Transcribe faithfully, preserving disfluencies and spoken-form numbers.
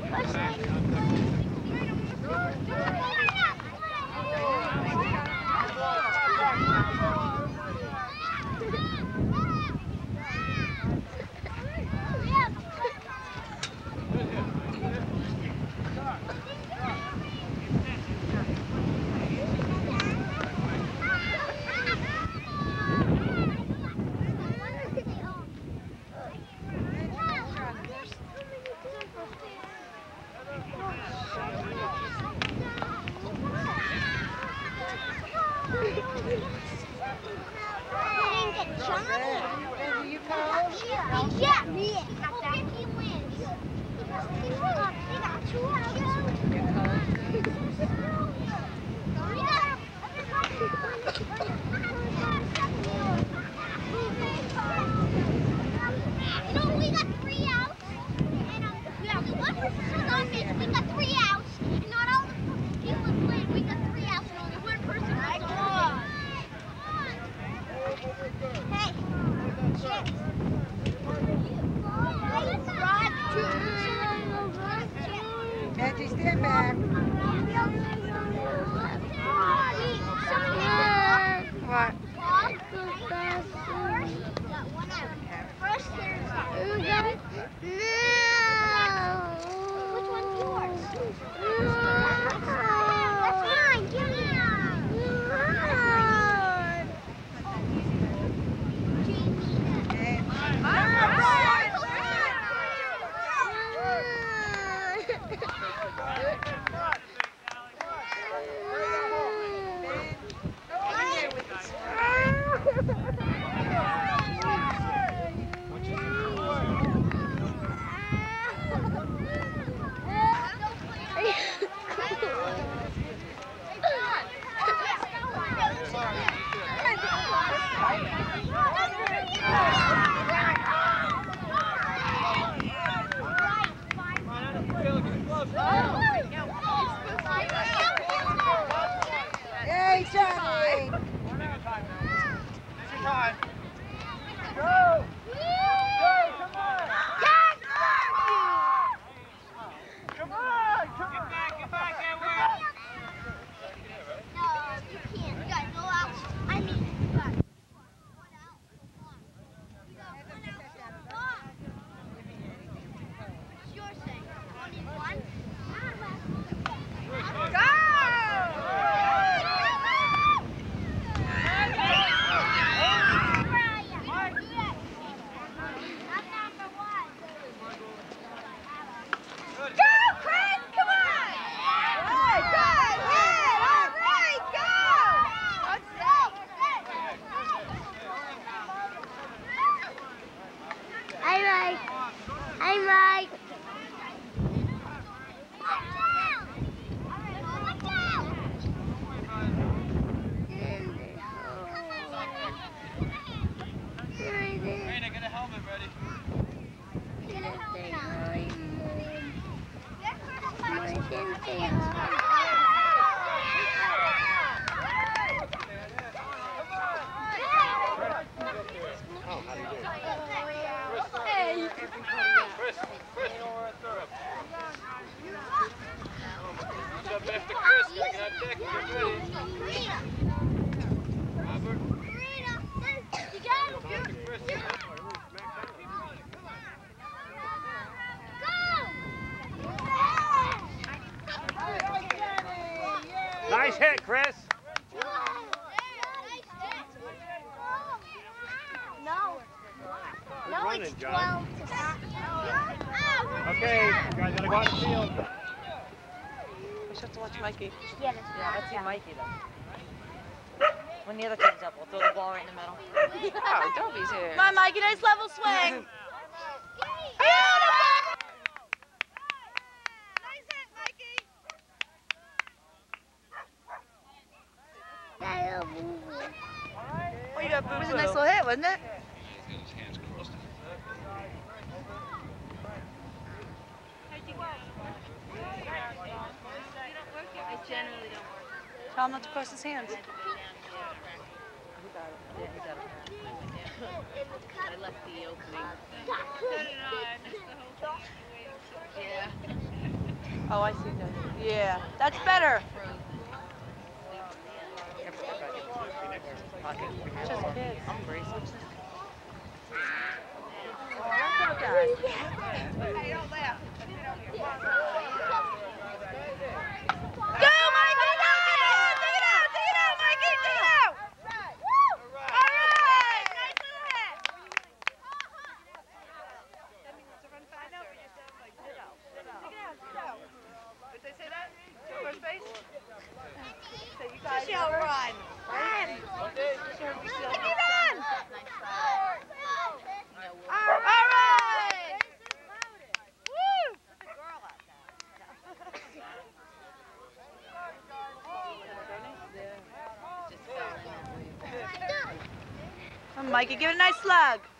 Benji, stand back. What? Which one's yours? That's mine. Give me Hey, Johnny! One at a time now. It's your time. Go! Go! Come on! Come on! Come on! Get back! Get back! Edwin! No, you can't. You gotta go out. I mean, you gotta go out. You gotta go out. It's your thing. Only one. Go! Nice hit, Chris. No. No, running, it's John. twelve to six. Okay, you guys gotta go on the field. We should have to watch Mikey. Yeah, that's Yeah, let's see Mikey then. When the other team's up, we'll throw the ball right in the middle. Oh, Dobie's here. Come on, Mikey, nice level swing. Oh, you got boo-boo. It was a nice little hit, wasn't it? I generally don't work. Tell him not to cross his hands. I left the opening. I missed the whole thing. Yeah. Oh, I see that. Yeah, that's better. Just kids. Hey, don't laugh. Go, Mikey! Take it out! Take it out! Take it out, Mikey! Take it out! All right! Nice little hit. That means to run faster. I know, but you said like ditto. Ditto. Take it out. Ditto. Did they say that? First base? So you guys shall run. Run. Take it on. All right. Woo! Put the girl out there. Come on, Mikey, give it a nice slug.